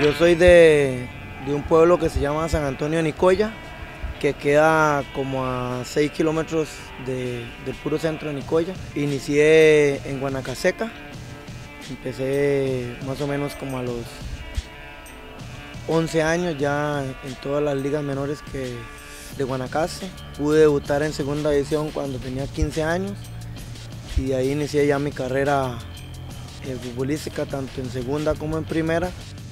Yo soy de un pueblo que se llama San Antonio de Nicoya, que queda como a 6 kilómetros del puro centro de Nicoya. Inicié en Guanacaseca, empecé más o menos como a los 11 años ya en todas las ligas menores de Guanacaste. Pude debutar en segunda división cuando tenía 15 años y ahí inicié ya mi carrera futbolística tanto en segunda como en primera.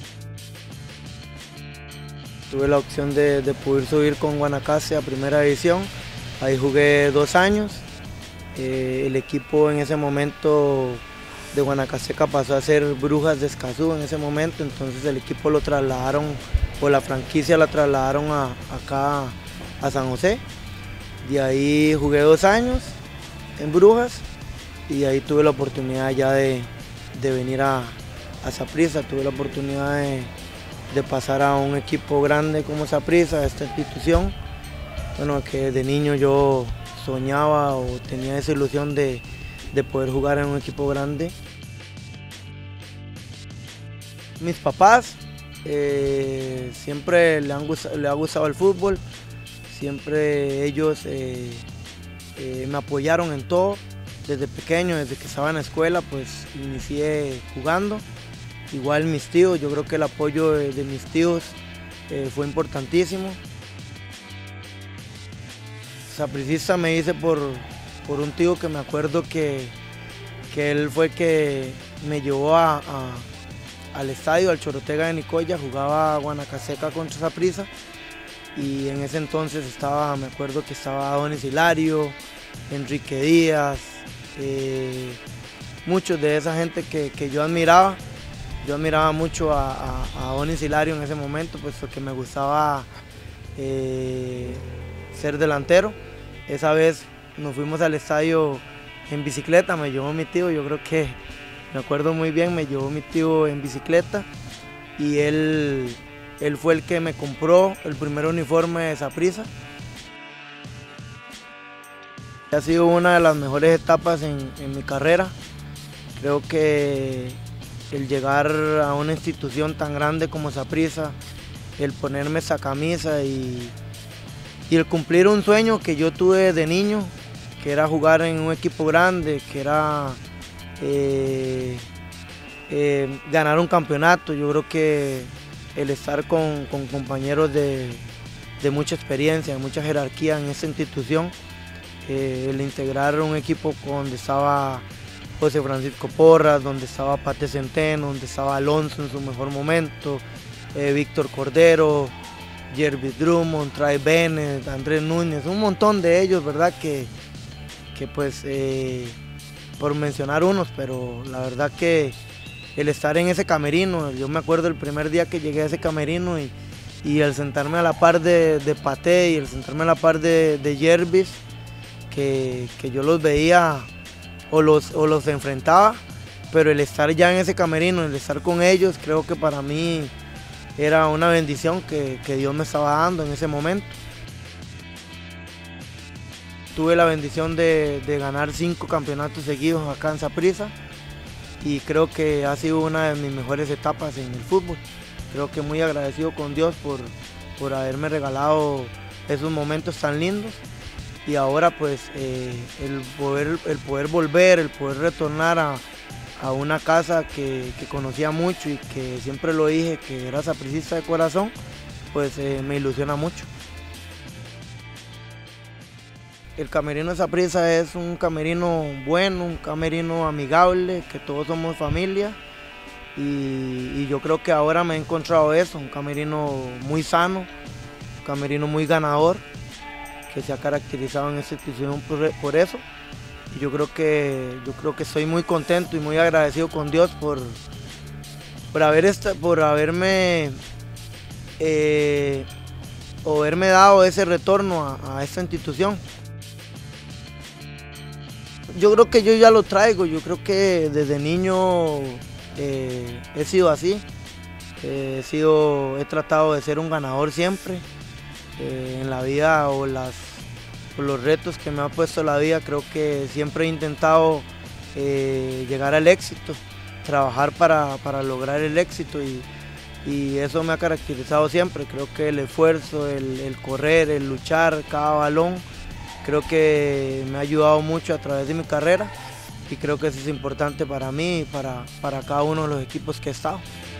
Tuve la opción de poder subir con Guanacaste a primera división, ahí jugué 2 años. El equipo en ese momento de Guanacasteca pasó a ser Brujas de Escazú en ese momento, entonces el equipo lo trasladaron, o la franquicia la trasladaron acá a San José. De ahí jugué 2 años en Brujas y ahí tuve la oportunidad ya de venir a Saprissa, tuve la oportunidad de pasar a un equipo grande como Saprissa, esta institución, bueno, que de niño yo soñaba o tenía esa ilusión de poder jugar en un equipo grande. Mis papás siempre le ha gustado el fútbol, siempre ellos me apoyaron en todo. Desde pequeño, desde que estaba en la escuela, pues inicié jugando. Igual mis tíos, yo creo que el apoyo de mis tíos fue importantísimo. Sapricista me hice por un tío que me acuerdo que él fue que me llevó al estadio, al Chorotega de Nicoya, jugaba Guanacasteca contra Saprissa y en ese entonces me acuerdo que estaba Donis Hilario, Enrique Díaz, muchos de esa gente que yo admiraba. Yo admiraba mucho a Donis Hilario en ese momento, pues porque me gustaba ser delantero. Esa vez nos fuimos al estadio en bicicleta, me llevó mi tío, yo creo que me acuerdo muy bien, me llevó mi tío en bicicleta y él fue el que me compró el primer uniforme de Saprissa. Ha sido una de las mejores etapas en mi carrera. Creo que el llegar a una institución tan grande como Saprissa, el ponerme esa camisa y el cumplir un sueño que yo tuve de niño, que era jugar en un equipo grande, que era ganar un campeonato. Yo creo que el estar con compañeros de mucha experiencia, de mucha jerarquía en esa institución, el integrar un equipo donde estaba José Francisco Porras, donde estaba Pate Centeno, donde estaba Alonso en su mejor momento, Víctor Cordero, Jervis Drummond, Trai Bennett, Andrés Núñez, un montón de ellos, ¿verdad? Que pues, por mencionar unos, pero la verdad que el estar en ese camerino, yo me acuerdo el primer día que llegué a ese camerino y el sentarme a la par de Pate y el sentarme a la par de Jervis, que yo los veía o los enfrentaba, pero el estar ya en ese camerino, el estar con ellos, creo que para mí era una bendición que Dios me estaba dando en ese momento. Tuve la bendición de ganar 5 campeonatos seguidos acá en Saprissa y creo que ha sido una de mis mejores etapas en el fútbol. Creo que muy agradecido con Dios por haberme regalado esos momentos tan lindos. Y ahora pues el poder volver, el poder retornar a una casa que conocía mucho y que siempre lo dije que era sapricista de corazón, pues me ilusiona mucho. El camerino de Saprissa es un camerino bueno, un camerino amigable, que todos somos familia y yo creo que ahora me he encontrado eso, un camerino muy sano, un camerino muy ganador, que se ha caracterizado en esta institución por eso. Y yo creo que estoy muy contento y muy agradecido con Dios por haberme dado ese retorno a esta institución. Yo creo que yo ya lo traigo, yo creo que desde niño he sido así, he tratado de ser un ganador siempre. En la vida o los retos que me ha puesto la vida, creo que siempre he intentado llegar al éxito, trabajar para lograr el éxito y y eso me ha caracterizado siempre. Creo que el esfuerzo, el correr, el luchar cada balón, creo que me ha ayudado mucho a través de mi carrera y creo que eso es importante para mí y para cada uno de los equipos que he estado.